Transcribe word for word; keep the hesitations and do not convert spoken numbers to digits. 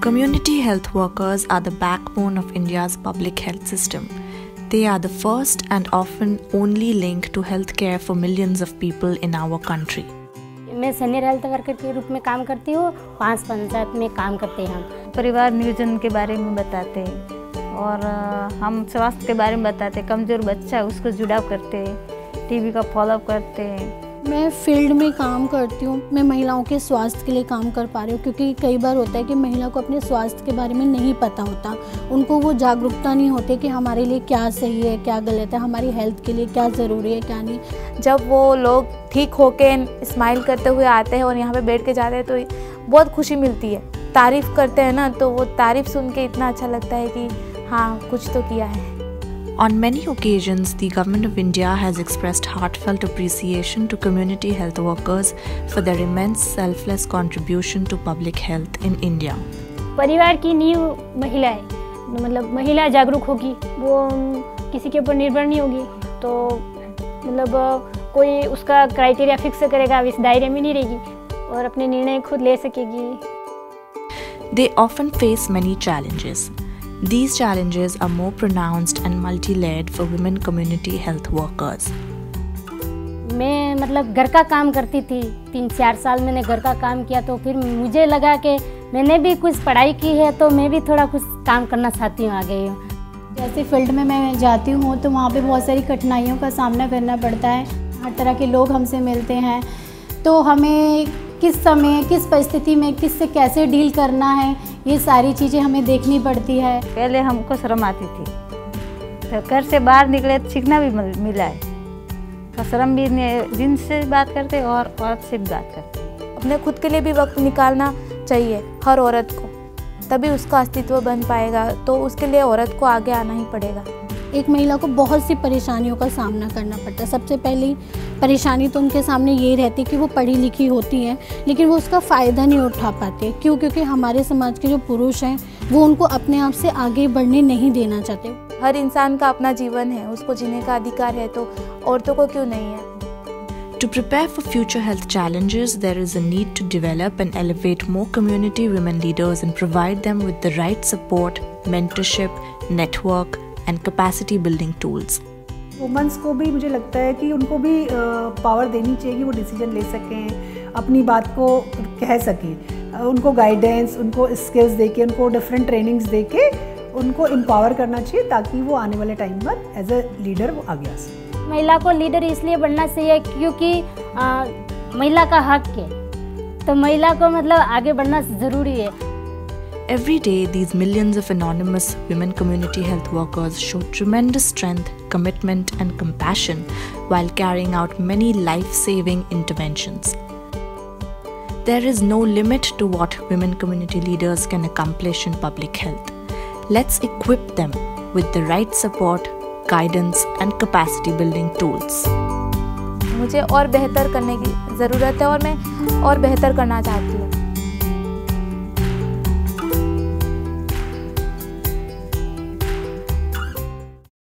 Community health workers are the backbone of India's public health system. They are the first and often only link to healthcare for millions of people in our country. मैं senior health worker के रूप में काम करती हूँ। पांच पंचायत में काम करते हैं हम। परिवार नियोजन के बारे में बताते हैं और हम स्वास्थ्य के बारे में बताते हैं। कमज़ोर बच्चा है उसको जुड़ाव करते हैं, टीबी का फॉलोअप करते हैं। मैं फील्ड में काम करती हूँ। मैं महिलाओं के स्वास्थ्य के लिए काम कर पा रही हूँ, क्योंकि कई बार होता है कि महिला को अपने स्वास्थ्य के बारे में नहीं पता होता, उनको वो जागरूकता नहीं होती कि हमारे लिए क्या सही है क्या गलत है, हमारी हेल्थ के लिए क्या ज़रूरी है क्या नहीं। जब वो लोग ठीक होके स्माइल करते हुए आते हैं और यहाँ पे बैठ के जाते हैं तो बहुत खुशी मिलती है। तारीफ़ करते हैं ना, तो वो तारीफ़ सुन के इतना अच्छा लगता है कि हाँ कुछ तो किया है। On many occasions, the Government of India has expressed heartfelt appreciation to community health workers for their immense selfless contribution to public health in India. परिवार की नींव महिला है, मतलब महिला जागरूक होगी, वो किसी के ऊपर निर्भर नहीं होगी, तो मतलब कोई उसका क्राइटेरिया फिक्स करेगा, इस दायरे में नहीं रहेगी और अपने निर्णय खुद ले सकेगी। They often face many challenges. These challenges are more pronounced and multi-layered for women community health workers. मैं मतलब घर का काम करती थी, तीन चार साल मैंने घर का काम किया, तो फिर मुझे लगा कि मैंने भी कुछ पढ़ाई की है तो मैं भी थोड़ा कुछ काम करना चाहती हूँ आगे। जैसे फील्ड में मैं जाती हूँ तो वहाँ पे बहुत सारी कठिनाइयों का सामना करना पड़ता है। हर तरह के लोग हमसे मिलते हैं, तो हमें किस समय किस परिस्थिति में किससे कैसे डील करना है, ये सारी चीज़ें हमें देखनी पड़ती है। पहले हमको शर्म आती थी, तो घर से बाहर निकले तो सीखना भी मिला है, तो शर्म भी जिनसे बात करते और औरत से भी बात करते। अपने खुद के लिए भी वक्त निकालना चाहिए हर औरत को, तभी उसका अस्तित्व बन पाएगा, तो उसके लिए औरत को आगे आना ही पड़ेगा। एक महिला को बहुत सी परेशानियों का सामना करना पड़ता है। सबसे पहली परेशानी तो उनके सामने ये रहती है कि वो पढ़ी लिखी होती हैं, लेकिन वो उसका फ़ायदा नहीं उठा पाते। क्यों? क्योंकि हमारे समाज के जो पुरुष हैं वो उनको अपने आप से आगे बढ़ने नहीं देना चाहते। हर इंसान का अपना जीवन है, उसको जीने का अधिकार है, तो औरतों को क्यों नहीं है? To prepare for future health challenges, there is a need to develop and elevate more community women leaders and provide them with the right support, mentorship, network and capacity building tools. Women's को भी मुझे लगता है कि उनको भी power देनी चाहिए कि वो डिसीजन ले सकें, अपनी बात को कह सकें। उनको गाइडेंस, उनको स्किल्स देके, उनको डिफरेंट ट्रेनिंग्स देके उनको एम्पावर करना चाहिए, ताकि वो आने वाले टाइम पर एज अ लीडर वो आगे आ सके। महिला को लीडर इसलिए बनना चाहिए क्योंकि आ, महिला का हक है, तो महिला को मतलब आगे बढ़ना ज़रूरी है। Every day, these millions of anonymous women community health workers show tremendous strength, commitment and compassion while carrying out many life-saving interventions. There is no limit to what women community leaders can accomplish in public health. Let's equip them with the right support, guidance and capacity building tools. मुझे और बेहतर करने की ज़रूरत है और मैं और बेहतर करना चाहती हूँ।